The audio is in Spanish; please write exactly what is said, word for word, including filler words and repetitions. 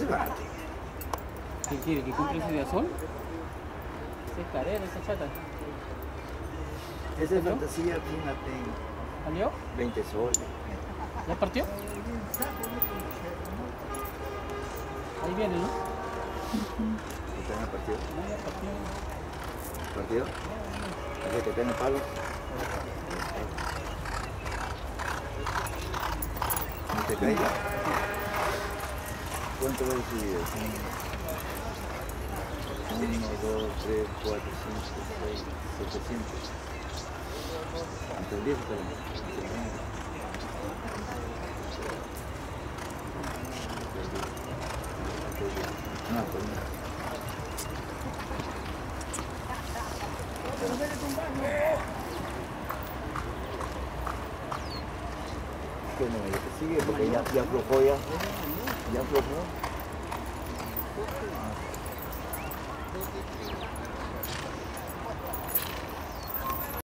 barato. ¿Qué quiere? ¿Que compre ese de azul? Esa es carera, esa chata. Esa fantasía fina tengo. ¿Salió? veinte soles. ¿Ya partió? Ahí viene, ¿no? ¿Está en el partido? No, ya partió. ¿Partido? ¿Es que está en el palo? ¿No te caiga? ¿Cuánto va a recibir? uno, dos, tres, cuatro, cinco, seis, setecientos. Hasta el diez está bien. No, pues no. Que no me que sigue porque ya, ya aflojó ya. Ya aflojó.